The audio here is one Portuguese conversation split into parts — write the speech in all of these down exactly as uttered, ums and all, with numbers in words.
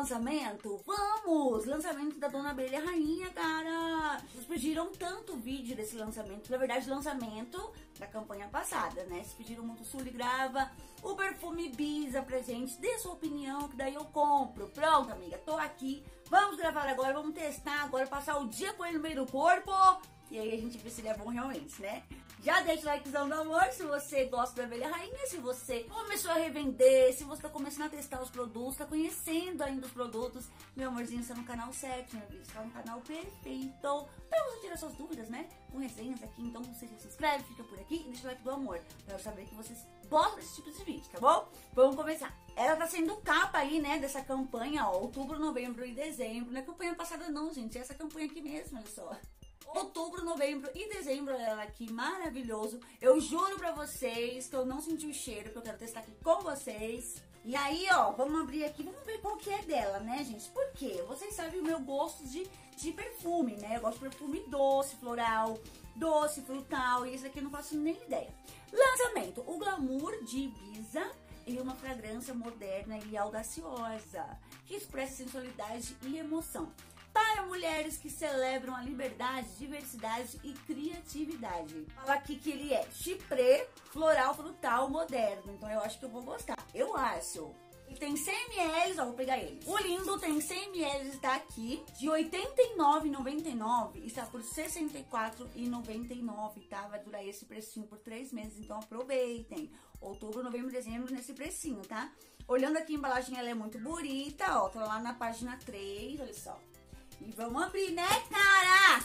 lançamento? Vamos! Lançamento da Dona Abelha Rainha, cara! Vocês pediram tanto vídeo desse lançamento, na verdade, lançamento da campanha passada, né? Vocês pediram muito Sully grava o perfume Ibiza pra gente, dê sua opinião, que daí eu compro. Pronto, amiga, tô aqui. Vamos gravar agora, vamos testar agora, passar o dia com ele no meio do corpo. E aí a gente vê se ele é bom realmente, né? Já deixa o likezão do amor se você gosta da Abelha Rainha, se você começou a revender, se você tá começando a testar os produtos, tá conhecendo ainda os produtos. Meu amorzinho, você tá no canal certo, meu vídeo, tá no canal perfeito. Pra você tirar suas dúvidas, né? Com resenhas aqui, então você já se inscreve, fica por aqui e deixa o like do amor. Pra eu saber que vocês gostam desse tipo de vídeo, tá bom? Vamos começar. Ela tá sendo capa aí, né, dessa campanha, ó, outubro, novembro e dezembro. Não é campanha passada não, gente, é essa campanha aqui mesmo, olha só. Outubro, novembro e dezembro, ela aqui, maravilhoso. Eu juro pra vocês que eu não senti o cheiro, que eu quero testar aqui com vocês. E aí, ó, vamos abrir aqui, vamos ver qual que é dela, né, gente? Por quê? Vocês sabem o meu gosto de, de perfume, né? Eu gosto de perfume doce, floral, doce, frutal, e esse aqui eu não faço nem ideia. Lançamento, o Glamour de Ibiza. E uma fragrância moderna e audaciosa, que expressa sensualidade e emoção. Para mulheres que celebram a liberdade, diversidade e criatividade. Fala aqui que ele é chypre, floral, frutal, moderno. Então eu acho que eu vou gostar. Eu acho. Ele tem cem mililitros, ó, vou pegar ele. O lindo tem cem mililitros, está aqui. De oitenta e nove reais e noventa e nove centavos, está por sessenta e quatro reais e noventa e nove centavos, tá? Vai durar esse precinho por três meses, então aproveitem. Outubro, novembro e dezembro nesse precinho, tá? Olhando aqui a embalagem, ela é muito bonita, ó. Tá lá na página três, olha só. E vamos abrir, né, cara?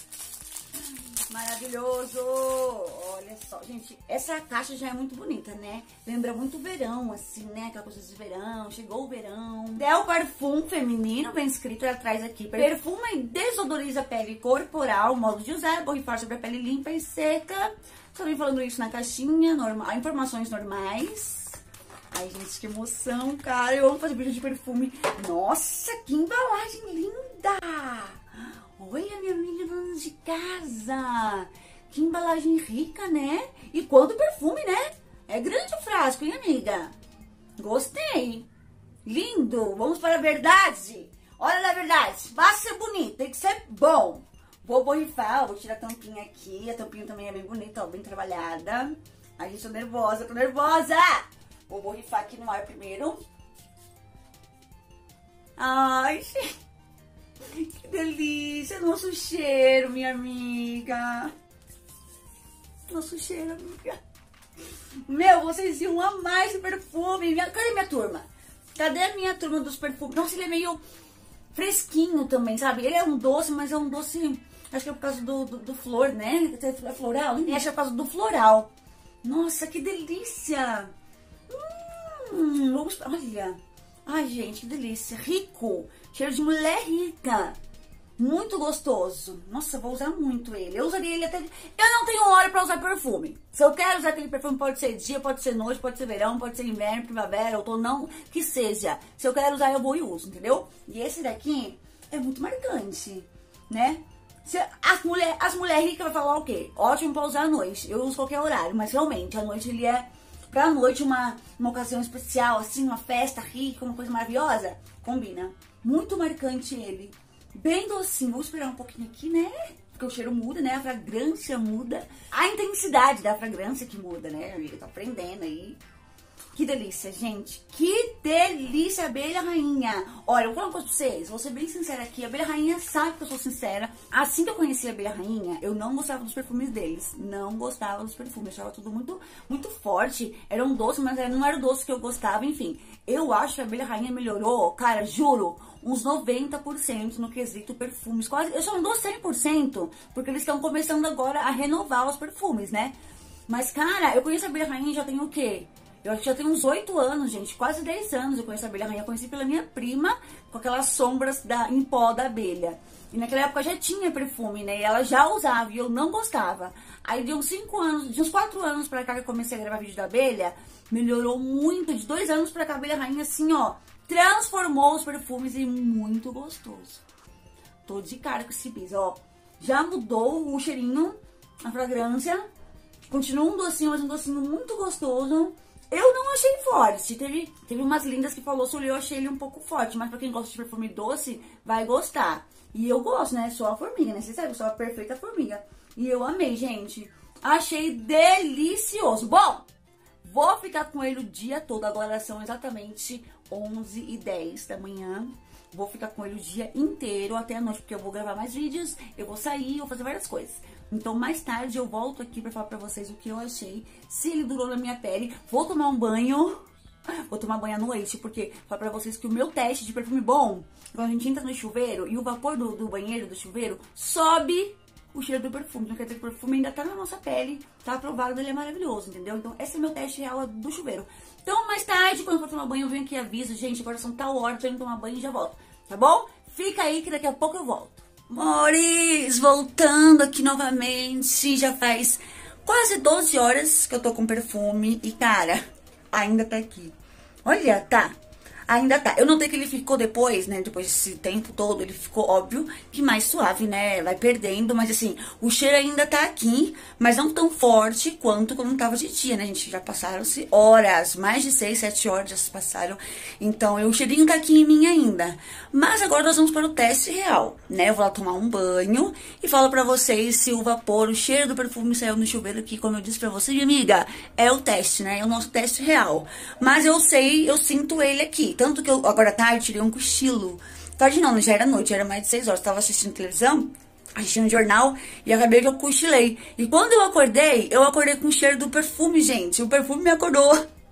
Maravilhoso! Olha só, gente, essa caixa já é muito bonita, né? Lembra muito verão, assim, né? Aquela coisa de verão, chegou o verão. Del Parfum feminino, bem escrito atrás aqui. Perfuma e desodoriza a pele corporal, modo de usar, borrifar sobre a pele limpa e seca. Só vem falando isso na caixinha, normal, informações normais. Ai, gente, que emoção, cara. Eu amo fazer vídeo de perfume. Nossa, que embalagem linda! Olha, minha amiga dona de casa. Que embalagem rica, né? E quanto perfume, né? É grande o frasco, hein, amiga? Gostei. Lindo. Vamos para a verdade. Olha a verdade. Basta ser bonito, tem que ser bom. Vou borrifar, vou tirar a tampinha aqui. A tampinha também é bem bonita, ó, bem trabalhada. Ai, gente, tô nervosa, tô nervosa. Vou borrifar aqui no ar primeiro. Ai, gente. Que delícia. Nosso cheiro, minha amiga. Nosso cheiro, amiga. Meu, vocês iam amar esse perfume. Minha... Cadê minha turma? Cadê a minha turma dos perfumes? Nossa, ele é meio fresquinho também, sabe? Ele é um doce, mas é um doce... Acho que é por causa do, do, do flor, né? É floral? Acho que é por causa do floral. Nossa, que delícia. Hum, vamos... Olha. Ai, gente, que delícia. Rico. Cheiro de mulher rica. Muito gostoso. Nossa, vou usar muito ele. Eu usaria ele até... Eu não tenho hora pra usar perfume. Se eu quero usar aquele perfume, pode ser dia, pode ser noite, pode ser verão, pode ser inverno, primavera, outono, não que seja. Se eu quero usar, eu vou e uso, entendeu? E esse daqui é muito marcante, né? Se as mulheres as mulher ricas vão falar o quê? Ótimo pra usar à noite. Eu uso qualquer horário, mas realmente, à noite ele é... Pra noite, uma, uma ocasião especial, assim, uma festa rica, uma coisa maravilhosa, combina. Muito marcante ele. Bem docinho. Vou esperar um pouquinho aqui, né? Porque o cheiro muda, né? A fragrância muda. A intensidade da fragrância que muda, né, amiga? Tô aprendendo aí. Que delícia, gente. Que delícia, Abelha Rainha. Olha, eu vou falar uma coisa pra vocês. Vou ser bem sincera aqui. A Abelha Rainha sabe que eu sou sincera. Assim que eu conheci a Abelha Rainha, eu não gostava dos perfumes deles. Não gostava dos perfumes. Eu achava tudo muito, muito forte. Era um doce, mas não era o doce que eu gostava. Enfim, eu acho que a Abelha Rainha melhorou, cara, juro, uns noventa por cento no quesito perfumes. Quase, eu só não dou cem por cento, porque eles estão começando agora a renovar os perfumes, né? Mas, cara, eu conheço a Abelha Rainha já tem o quê? Eu acho que já tem uns oito anos, gente, quase dez anos eu conheço a Abelha Rainha. Eu conheci pela minha prima, com aquelas sombras da, em pó da abelha. E naquela época já tinha perfume, né? E ela já usava e eu não gostava. Aí de uns cinco anos, de uns quatro anos pra cá que eu comecei a gravar vídeo da abelha, melhorou muito. De dois anos pra cá, a Abelha Rainha, assim, ó, transformou os perfumes em muito gostoso. Tô de cara com esse bis, ó. Já mudou o cheirinho, a fragrância. Continua um docinho, mas um docinho muito gostoso. Eu não achei forte. Teve, teve umas lindas que falou sobre eu achei ele um pouco forte. Mas pra quem gosta de perfume doce, vai gostar. E eu gosto, né? Sou a formiga, né? Vocês sabem, eu sou a perfeita formiga. E eu amei, gente. Achei delicioso. Bom, vou ficar com ele o dia todo. Agora são exatamente onze e dez da manhã. Vou ficar com ele o dia inteiro, até a noite, porque eu vou gravar mais vídeos, eu vou sair, vou fazer várias coisas. Então, mais tarde eu volto aqui pra falar pra vocês o que eu achei, se ele durou na minha pele. Vou tomar um banho, vou tomar banho à noite, porque falar pra vocês que o meu teste de perfume bom, quando a gente entra no chuveiro e o vapor do, do banheiro, do chuveiro, sobe o cheiro do perfume. Então, quer dizer que o perfume ainda tá na nossa pele, tá aprovado, ele é maravilhoso, entendeu? Então, esse é o meu teste real do chuveiro. Então, mais tarde, quando eu for tomar banho, eu venho aqui e aviso. Gente, agora são tal hora, tô indo tomar banho e já volto, tá bom? Fica aí que daqui a pouco eu volto. Amores, voltando aqui novamente. Já faz quase doze horas que eu tô com perfume e, cara, ainda tá aqui. Olha, tá. Ainda tá. Eu notei que ele ficou depois, né? Depois desse tempo todo, ele ficou, óbvio, que mais suave, né? Vai perdendo, mas assim, o cheiro ainda tá aqui, mas não tão forte quanto quando tava de dia, né, gente? Já passaram-se horas, mais de seis, sete horas já se passaram. Então, o cheirinho tá aqui em mim ainda. Mas agora nós vamos para o teste real, né? Eu vou lá tomar um banho e falo pra vocês se o vapor, o cheiro do perfume saiu no chuveiro, que, como eu disse pra você, minha amiga, é o teste, né? É o nosso teste real. Mas eu sei, eu sinto ele aqui. Tanto que eu, agora à tarde, tirei um cochilo. Tarde não, já era noite, já era mais de seis horas. Tava assistindo televisão, assistindo jornal, e acabei que eu cochilei. E quando eu acordei, eu acordei com o cheiro do perfume, gente. O perfume me acordou.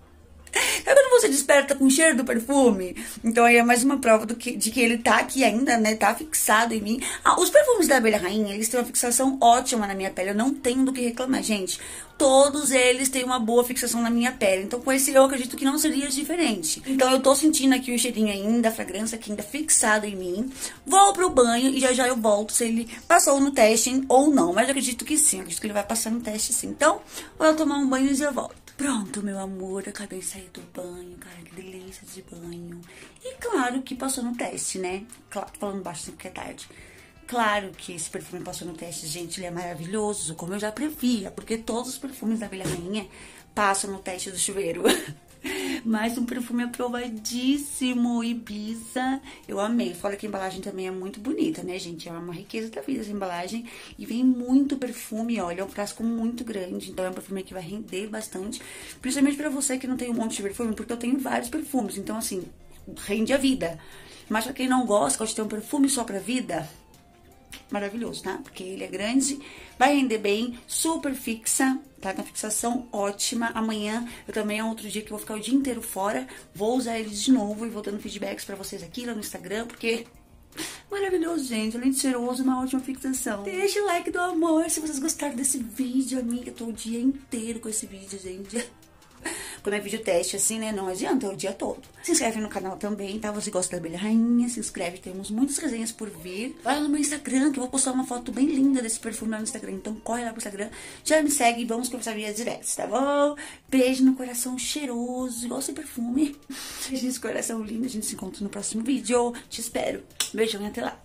Sabe quando você desperta com o cheiro do perfume? Então aí é mais uma prova do que, de que ele tá aqui ainda, né? Tá fixado em mim. Ah, os perfumes da Abelha Rainha, eles têm uma fixação ótima na minha pele. Eu não tenho do que reclamar, gente. Todos eles têm uma boa fixação na minha pele. Então com esse eu acredito que não seria diferente. Então eu tô sentindo aqui o cheirinho ainda, a fragrância aqui ainda fixado em mim. Vou pro banho e já já eu volto se ele passou no teste ou não. Mas eu acredito que sim, eu acredito que ele vai passar no teste sim. Então, vou tomar um banho e já volto. Pronto, meu amor, acabei de sair do banho, cara, que delícia de banho. E claro que passou no teste, né? Claro, falando baixo porque é tarde. Claro que esse perfume passou no teste, gente, ele é maravilhoso, como eu já previa, porque todos os perfumes da Abelha Rainha passam no teste do chuveiro. Mas um perfume aprovadíssimo, Ibiza. Eu amei. Fora que a embalagem também é muito bonita, né, gente? É uma riqueza da vida essa embalagem. E vem muito perfume, olha, é um frasco muito grande. Então é um perfume que vai render bastante. Principalmente pra você que não tem um monte de perfume, porque eu tenho vários perfumes. Então, assim, rende a vida. Mas pra quem não gosta, gosta de ter um perfume só pra vida, maravilhoso, tá? Porque ele é grande, vai render bem, super fixa, tá? Com fixação ótima. Amanhã eu também é outro dia que eu vou ficar o dia inteiro fora. Vou usar eles de novo e vou dando feedbacks pra vocês aqui lá no Instagram, porque maravilhoso, gente. Além de cheiroso, uma ótima fixação. Deixa o like do amor se vocês gostaram desse vídeo, amiga. Eu tô o dia inteiro com esse vídeo, gente. Quando é vídeo teste assim, né, não adianta, é o dia todo. Se inscreve no canal também, tá? Você gosta da Abelha Rainha, se inscreve, temos muitas resenhas por vir. Vai lá no meu Instagram, que eu vou postar uma foto bem linda desse perfume lá no Instagram. Então corre lá pro Instagram, já me segue e vamos conversar via direct, tá bom? Beijo no coração cheiroso, igual esse perfume. Beijo nesse coração lindo, a gente se encontra no próximo vídeo. Te espero. Beijão e até lá.